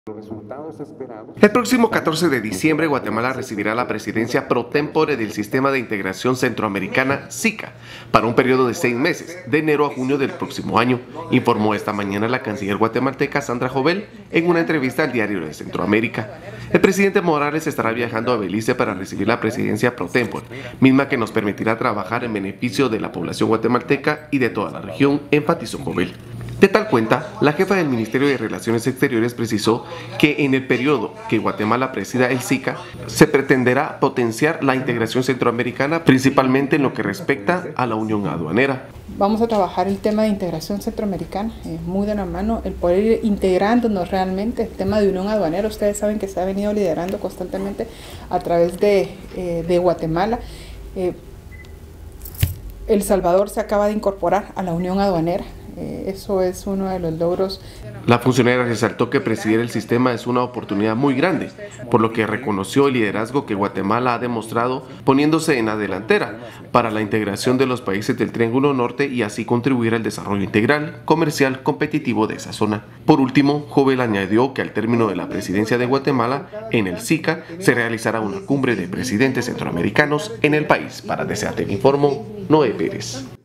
El próximo 14 de diciembre, Guatemala recibirá la presidencia pro tempore del Sistema de Integración Centroamericana, SICA, para un periodo de 6 meses, de enero a junio del próximo año, informó esta mañana la canciller guatemalteca Sandra Jovel en una entrevista al Diario de Centroamérica. El presidente Morales estará viajando a Belice para recibir la presidencia pro tempore, misma que nos permitirá trabajar en beneficio de la población guatemalteca y de toda la región, enfatizó Jovel. De tal cuenta, la jefa del Ministerio de Relaciones Exteriores precisó que en el periodo que Guatemala presida el SICA, se pretenderá potenciar la integración centroamericana, principalmente en lo que respecta a la unión aduanera. Vamos a trabajar el tema de integración centroamericana, muy de la mano, el poder ir integrándonos realmente, el tema de unión aduanera. Ustedes saben que se ha venido liderando constantemente a través de Guatemala. El Salvador se acaba de incorporar a la unión aduanera. Eso es uno de los logros. La funcionaria resaltó que presidir el sistema es una oportunidad muy grande, por lo que reconoció el liderazgo que Guatemala ha demostrado poniéndose en la delantera para la integración de los países del Triángulo Norte y así contribuir al desarrollo integral, comercial, competitivo de esa zona. Por último, Jovel añadió que al término de la presidencia de Guatemala, en el SICA, se realizará una cumbre de presidentes centroamericanos en el país. Para DCAT informó Noé Pérez.